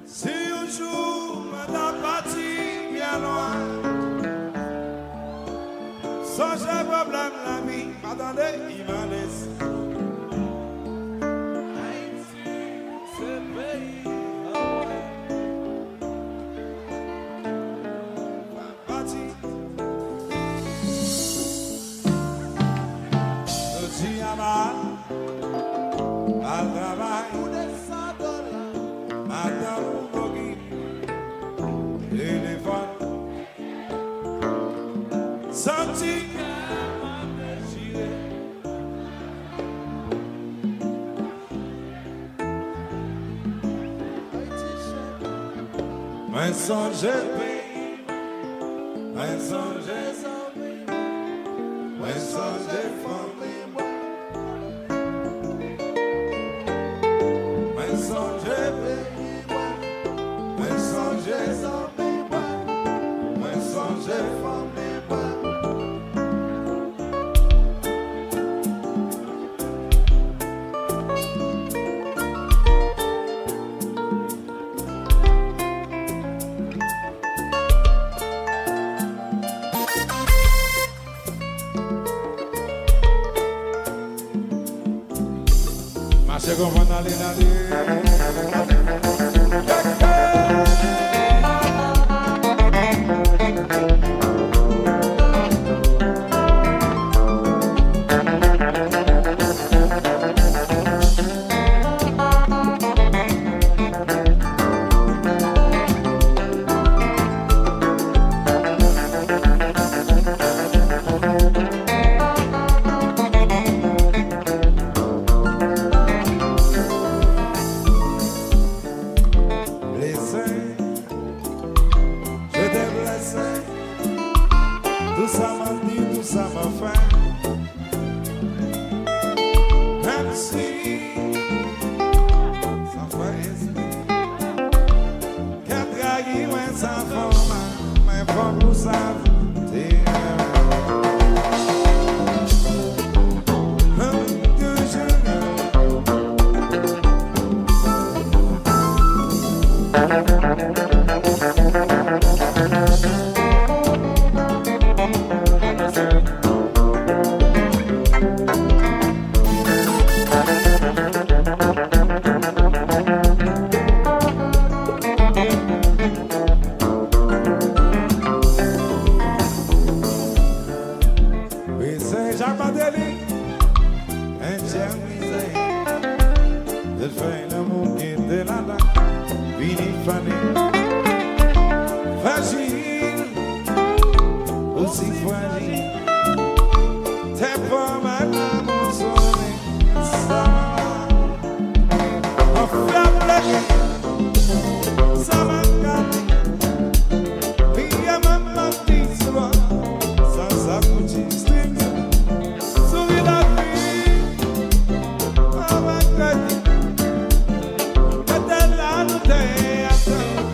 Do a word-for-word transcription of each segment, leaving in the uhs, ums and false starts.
Si un jour m'en parti bien loin, sans j'ai problème la vie, m'attendez, il m'a laissé. Haïti, ce pays, oh ouais. M'en parti. Je dis à ma, à travail, madame. Senti mais songe pays, mais songe mais songe famille, mais songe pays, mais songe mais songe famille. Marche comme on allait d'aller. Tout ça m'a dit, tout ça m'a fait. Même si ça fait esprit, qu'à trahir, ouais, ça fait, mais faut nous savoir. Elle fait l'amour qui était là, là, vini fané, fragile, aussi fragile, t'es pas mal à mon soleil, ça m'a fait ça m'a gâté, puis à ma petite soie, ça s'accoutit strict, souris la vie, à ma gâté. Te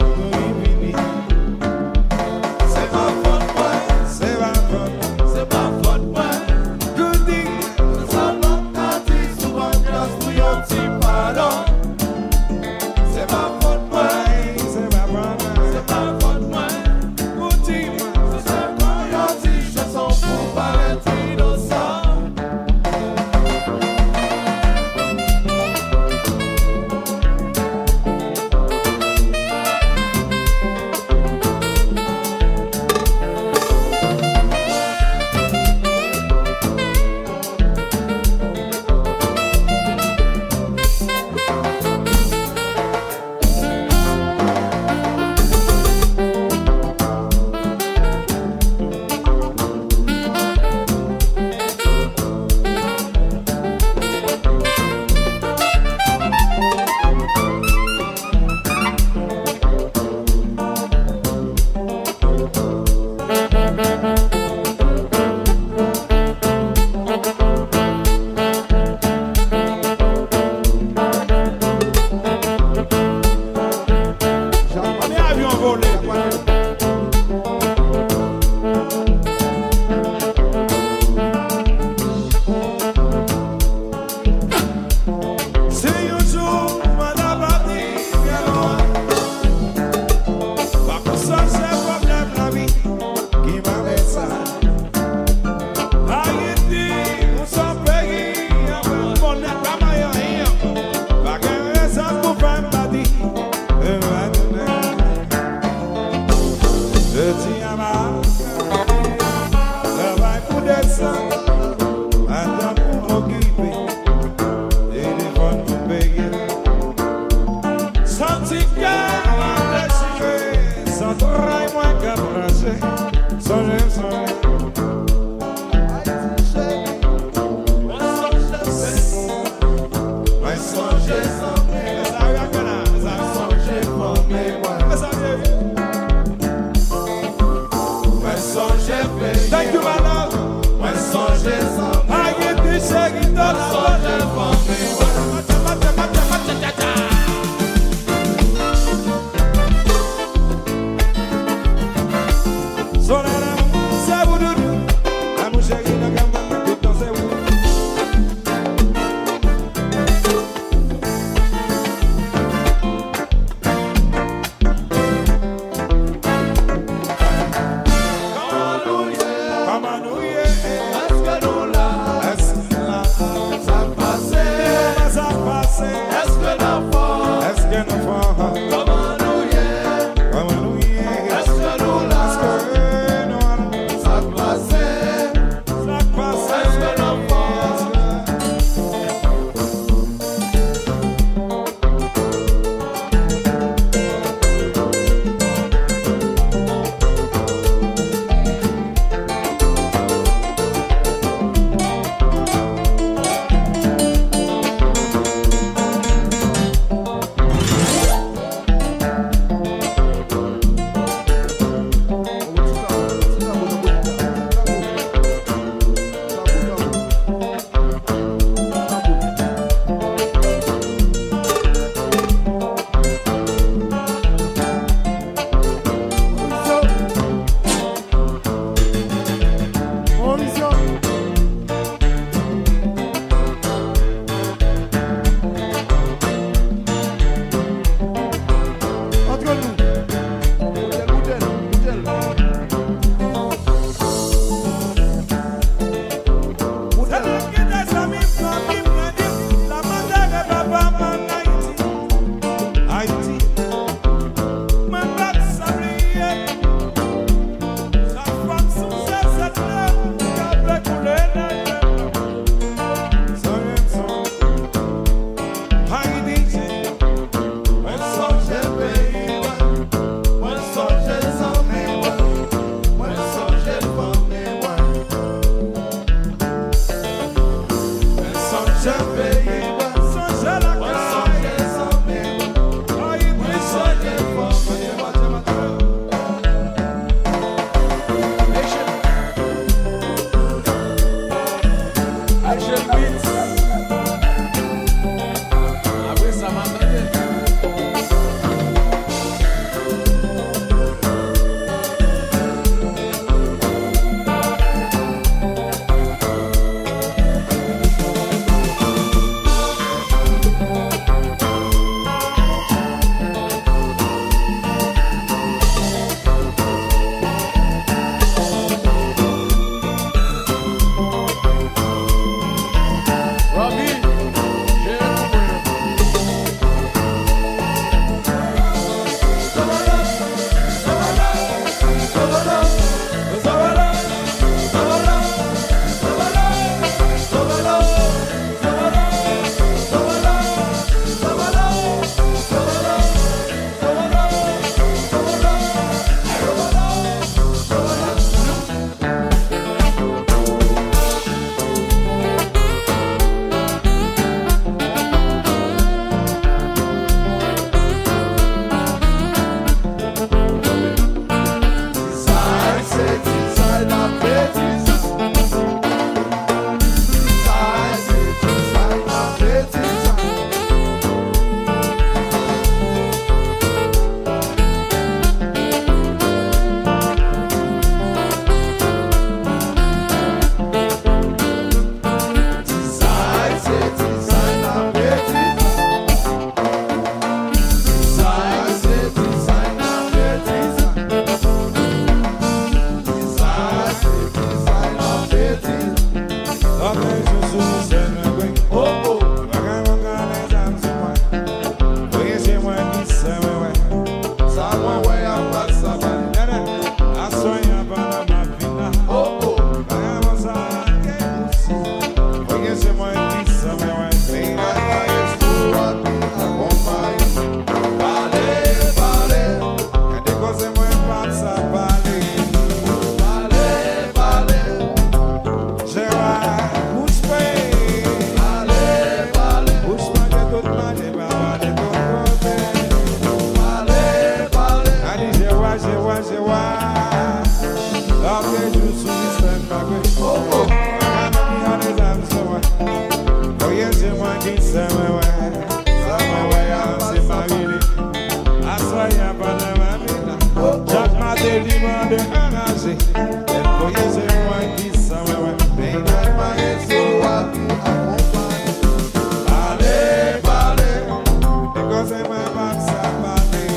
soya para la vida. Jack Mate demande un âge. Elle voyait ses moi qui savait. Mais il n'a pas été accompagné. Allez, allez. Because I'm a man, ça balé.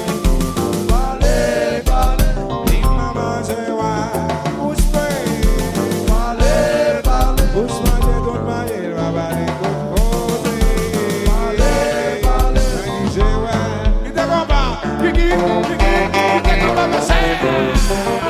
Allez, allez. Il m'a mangé, ouais. Bouche paye. Allez, allez. Bouche mangé, d'autres maillés, va balé, d'autres causes. Allez, allez. J'ai, ouais. Il te combat. Kiki, Kiki, il te combat, monsieur.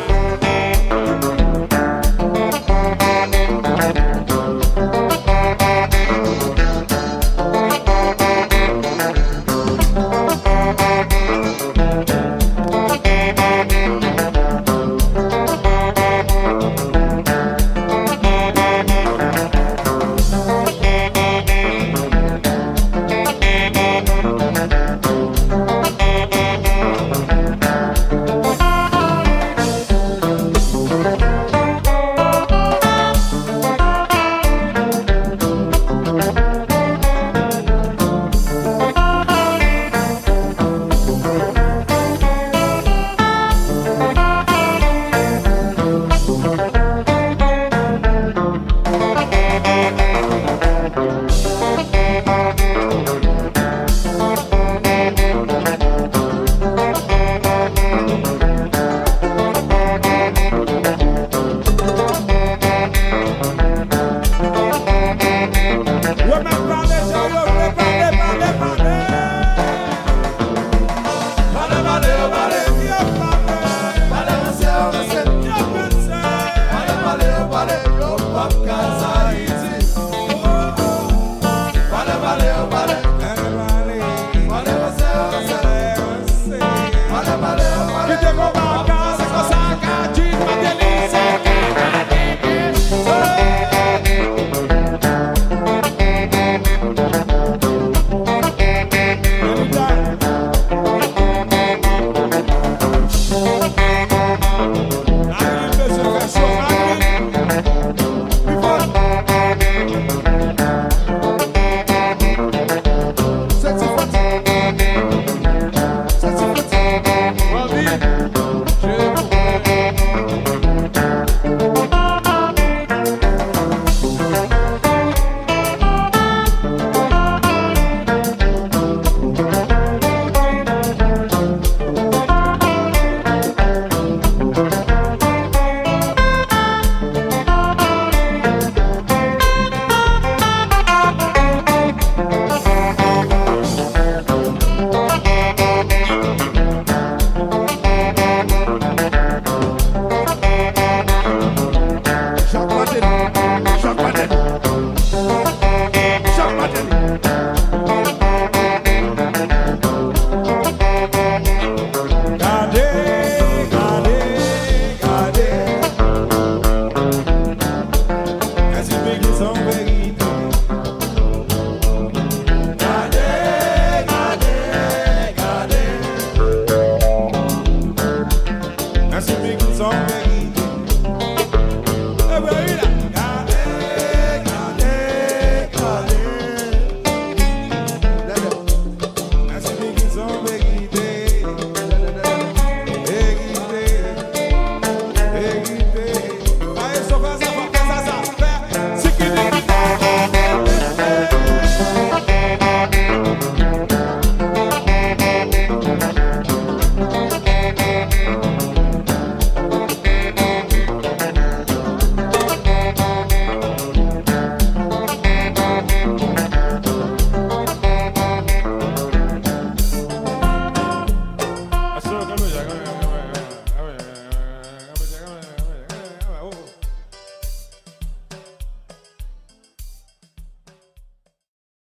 Vale, vale.